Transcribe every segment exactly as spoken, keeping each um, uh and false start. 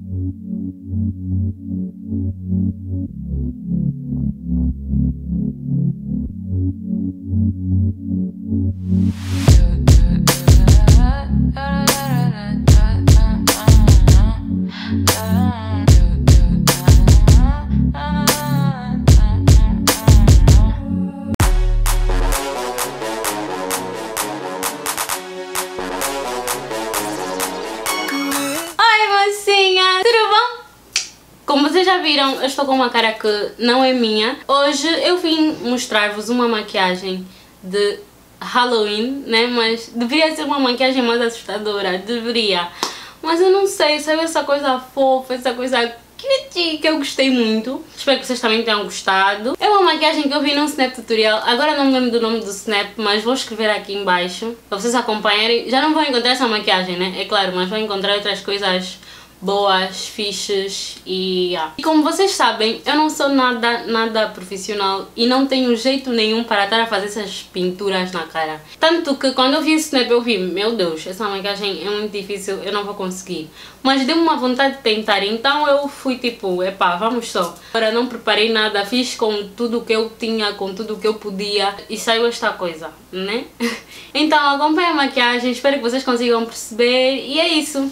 Como vocês já viram, eu estou com uma cara que não é minha. Hoje eu vim mostrar-vos uma maquiagem de Halloween, né? Mas deveria ser uma maquiagem mais assustadora, deveria. Mas eu não sei, sabe essa coisa fofa, essa coisa cute que eu gostei muito. Espero que vocês também tenham gostado. É uma maquiagem que eu vi num Snap tutorial. Agora não me lembro do nome do Snap, mas vou escrever aqui em baixo para vocês acompanharem. Já não vão encontrar essa maquiagem, né? É claro, mas vão encontrar outras coisas boas, fixes e yeah. E como vocês sabem, eu não sou nada, nada profissional e não tenho jeito nenhum para estar a fazer essas pinturas na cara. Tanto que quando eu vi esse snap eu vi, meu Deus, essa maquiagem é muito difícil, eu não vou conseguir. Mas deu-me uma vontade de tentar, então eu fui tipo, epá, vamos só. Agora não preparei nada, fiz com tudo o que eu tinha, com tudo o que eu podia e saiu esta coisa, né? Então acompanhem a maquiagem, espero que vocês consigam perceber e é isso.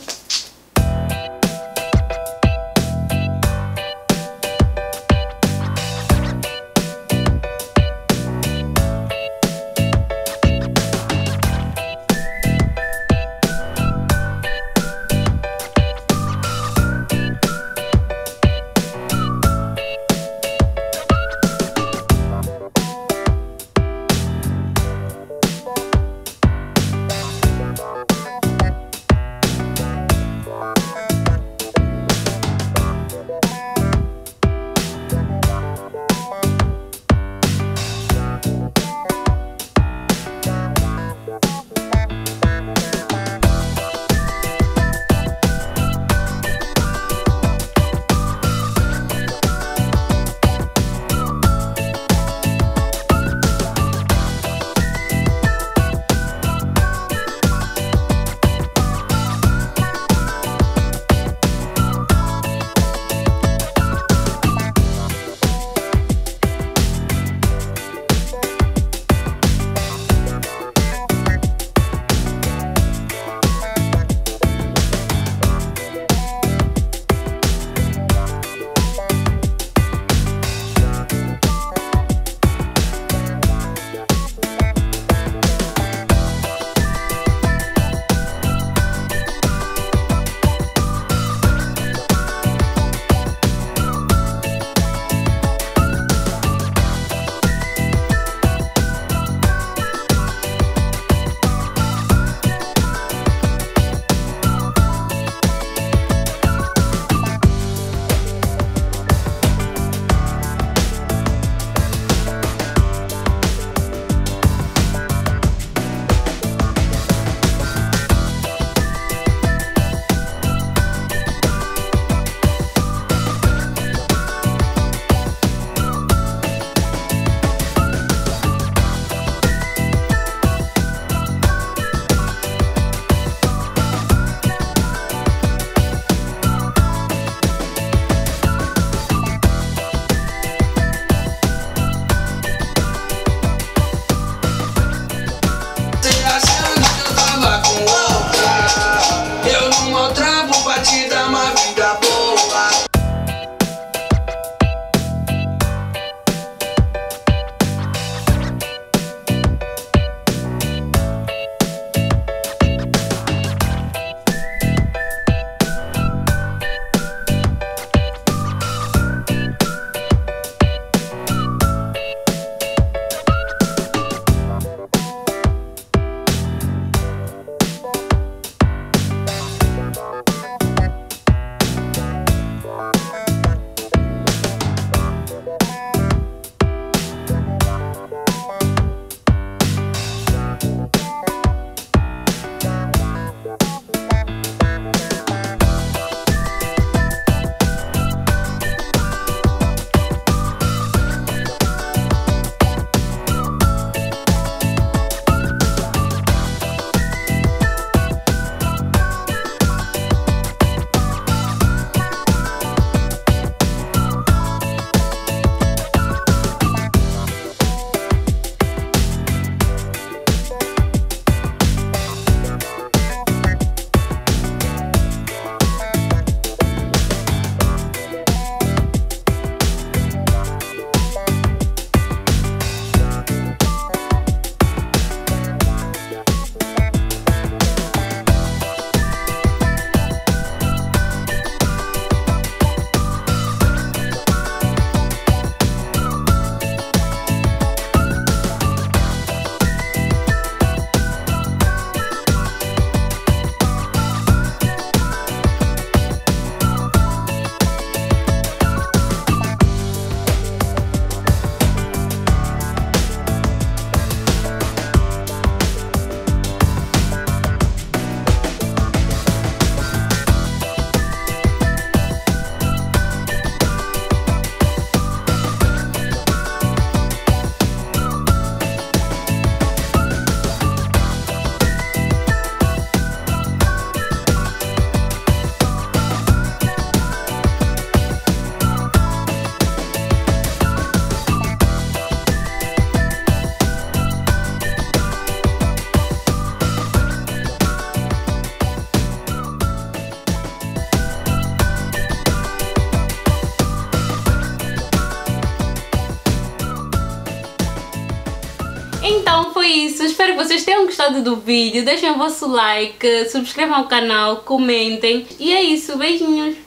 espero que vocês tenham gostado do vídeo. Deixem o vosso like, subscrevam o canal, comentem. E é isso, beijinhos!